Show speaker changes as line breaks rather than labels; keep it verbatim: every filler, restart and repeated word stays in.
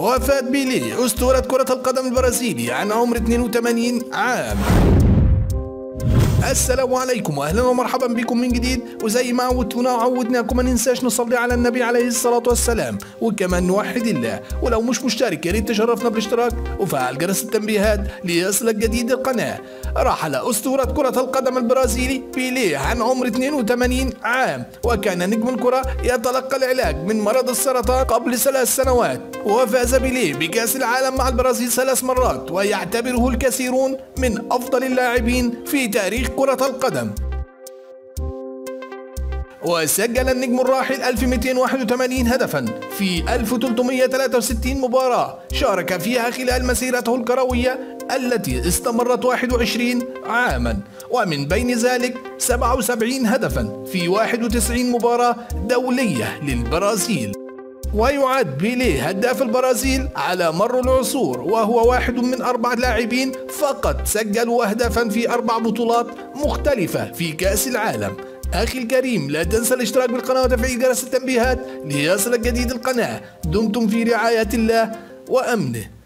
وفاة بيليه أسطورة كرة القدم البرازيلي عن عمر اثنين وثمانين عام. السلام عليكم واهلا ومرحبا بكم من جديد، وزي ما عودتونا وعودناكم ما ننساش نصلي على النبي عليه الصلاة والسلام، وكمان نوحد الله، ولو مش مشترك يا ريت تشرفنا بالاشتراك وفعل جرس التنبيهات ليصلك جديد القناة. رحل أسطورة كرة القدم البرازيلي بيليه عن عمر اثنين وثمانين عام، وكان نجم الكرة يتلقى العلاج من مرض السرطان قبل ثلاث سنوات، وفاز بيليه بكأس العالم مع البرازيل ثلاث مرات، ويعتبره الكثيرون من أفضل اللاعبين في تاريخ كرة القدم. وسجل النجم الراحل ألف ومئتين وواحد وثمانين هدفا في ألف وثلاثمئة وثلاثة وستين مباراة شارك فيها خلال مسيرته الكروية التي استمرت واحد وعشرين عاما، ومن بين ذلك سبعة وسبعين هدفا في واحد وتسعين مباراة دولية للبرازيل. ويعد بيليه هداف البرازيل على مر العصور، وهو واحد من أربع لاعبين فقط سجلوا أهدافا في أربع بطولات مختلفة في كأس العالم. أخي الكريم، لا تنسى الاشتراك بالقناة وتفعيل جرس التنبيهات ليصلك جديد القناة. دمتم في رعاية الله وأمنه.